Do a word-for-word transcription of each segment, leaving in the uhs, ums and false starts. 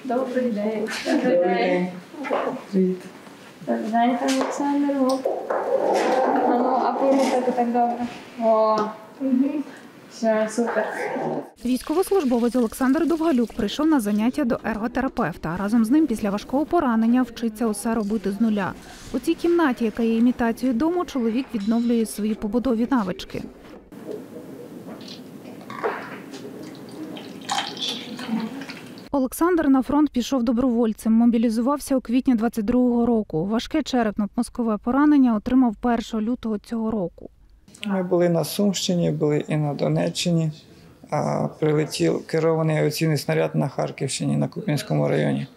Добрий день. Добрий день. Привіт. Добрий день, Олександр. А ну, а порухати так добре. О, все, супер. Військовослужбовець Олександр Довгалюк прийшов на заняття до ерготерапевта. Разом з ним після важкого поранення вчиться усе робити з нуля. У цій кімнаті, яка є імітацією дому, чоловік відновлює свої побутові навички. Олександр на фронт пішов добровольцем, мобілізувався у квітні двадцять другого року. Важке черепно-мозкове поранення отримав першого лютого цього року. Ми були на Сумщині, були і на Донеччині, а прилетів керований авіаційний снаряд на Харківщині, на Куп'янському районі.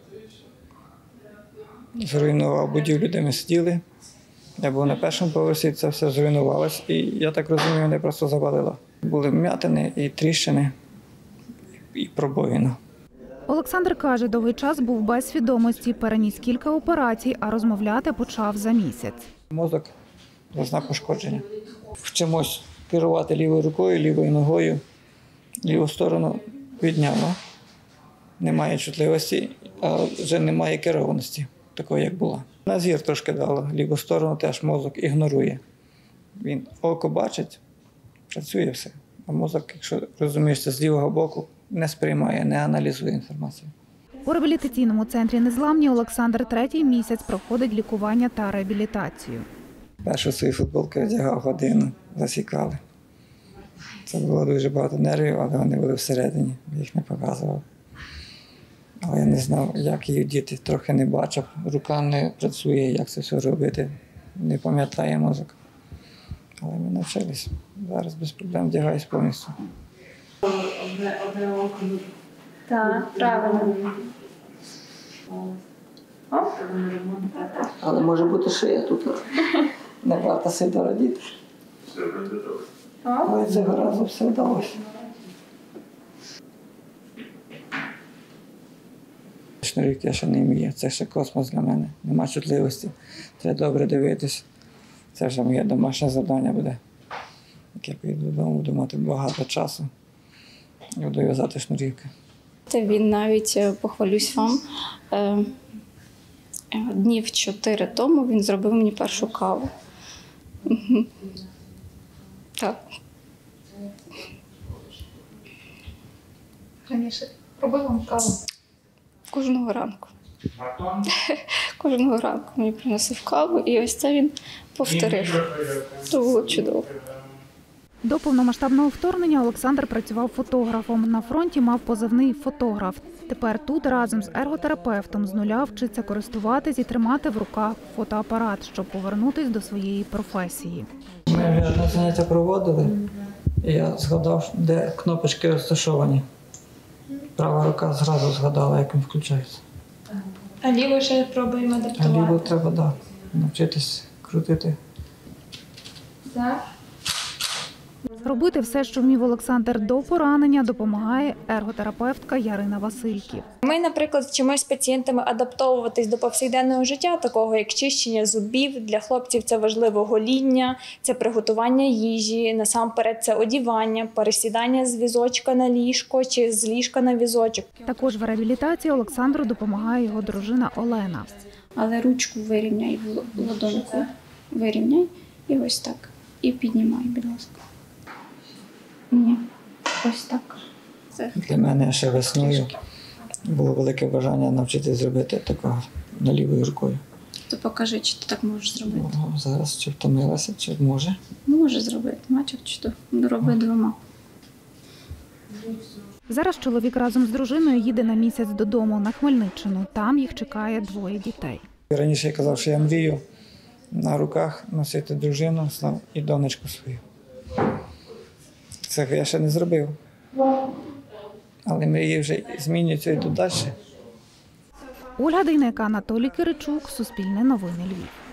Зруйнував будівлю, де ми сиділи. Я був на першому поверсі, це все зруйнувалося, і я так розумію, мене просто завалило. Були вм'ятини і тріщини, і пробоїна. Олександр каже, довгий час був без свідомості, переніс кілька операцій, а розмовляти почав за місяць. Мозок зазна пошкодження. Вчимось керувати лівою рукою, лівою ногою. Ліву сторону відняло. Немає чутливості, а вже немає керованості, такої, як була. На зір трошки дало, ліву сторону теж мозок ігнорує. Він око бачить, працює все. А мозок, якщо розумієш, це з лівого боку, не сприймає, не аналізує інформацію. У реабілітаційному центрі «Незламні» Олександр третій місяць проходить лікування та реабілітацію. Першу свою футболку одягав годину, засікали. Це було дуже багато нервів, але вони були всередині, їх не показував. Але я не знав, як її діти, трохи не бачив, рука не працює, як це все робити, не пам'ятає мозок. Але ми навчились. Зараз без проблем вдягаюсь повністю. Так, правильно. Але може бути шия тут. Не варто сильно радіти. Але цього разу все вдалося. Шнурівки я ще не вмію. Це ще космос для мене. Нема чутливості. Треба добре дивитись. Це вже моє домашнє завдання буде. Як я піду додому, буду мати багато часу. І буду в'язати шнурівки. Він навіть, похвалюсь вам, днів чотири тому він зробив мені першу каву. Так. Раніше робив вам каву? Кожного ранку. Кожного ранку мені приносив каву, і ось це він повторив. Це було чудово. До повномасштабного вторгнення Олександр працював фотографом. На фронті мав позивний «фотограф». Тепер тут разом з ерготерапевтом з нуля вчиться користуватись і тримати в руках фотоапарат, щоб повернутись до своєї професії. Ми вже одне заняття проводили, і я згадав, де кнопочки розташовані. Права рука зразу згадала, як він включається. А ліву ще пробуємо А адаптувати. ліву треба, так, навчитись крутити. Так. Робити все, що вмів Олександр до поранення, допомагає ерготерапевтка Ярина Васильків. Ми, наприклад, вчимося з пацієнтами адаптовуватись до повсякденного життя, такого як чищення зубів. Для хлопців це важливо гоління, це приготування їжі, насамперед це одівання, пересідання з візочка на ліжко чи з ліжка на візочок. Також в реабілітації Олександру допомагає його дружина Олена. Але ручку вирівняй, ладоньку вирівняй і ось так. І піднімай, будь ласка. Ні, ось так. Це. Для мене ще весною було велике бажання навчитися зробити такого на лівою рукою. То покажи, чи ти так можеш зробити. О, зараз чи втомилася, чи може. Може зробити, бачив, чи то роби двома. Зараз чоловік разом з дружиною їде на місяць додому на Хмельниччину. Там їх чекає двоє дітей. Раніше я казав, що я мрію на руках носити дружину і донечку свою. Це я ще не зробив. Але мрії вже змінюються і йдуть далі. Ольга Дейнека, Анатолій Киричук, Суспільне новини, Львів.